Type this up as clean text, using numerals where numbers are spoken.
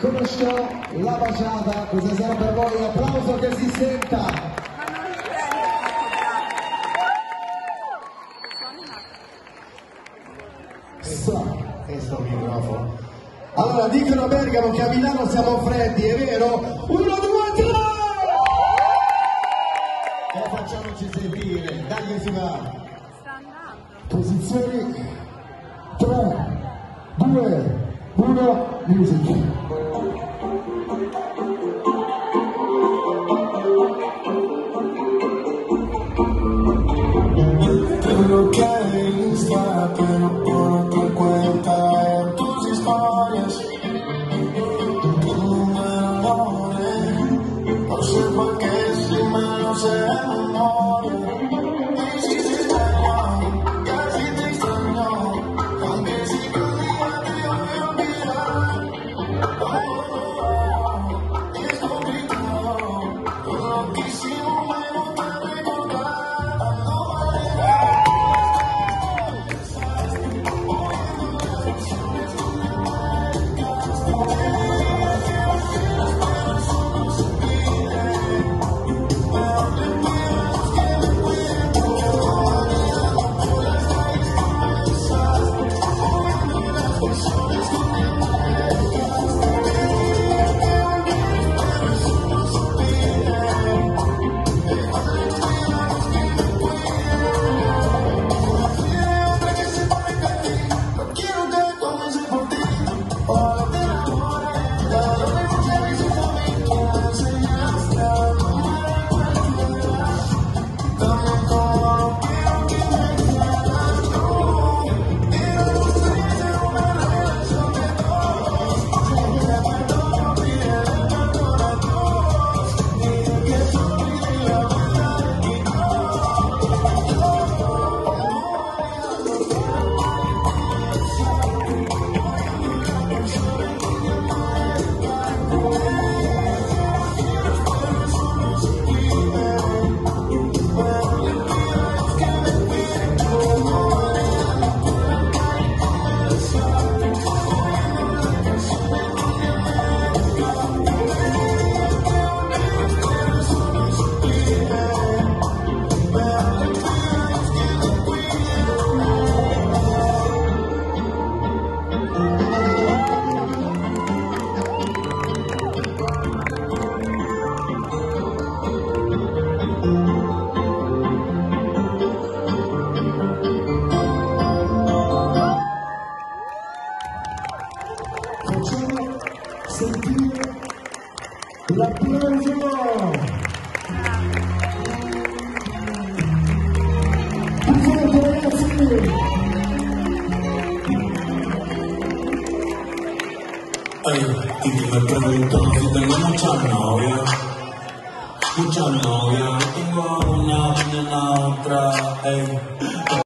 conosciamo la Bachata, questa sera per voi, applauso che si senta. Questo microfono. Allora, dicono a Bergamo che a Milano siamo freddi, è vero? 1, 2, 3! E facciamoci sentire, dai che si va. Posizioni 3, 2, 1, music. Lo que está, pero por tu cuenta en tus historias. No me enamoré, no sé por qué si me lo sé de memoria. Y si te extraño, casi te extraño, aunque si conmigo te voy a olvidar. Es complicado, todo lo que hicimos me gusta recordar. Facciamo sentire l'applauso. Perfetto ragazzi. Y me pregunto si tengo mucha novia, tengo una, mañana otra,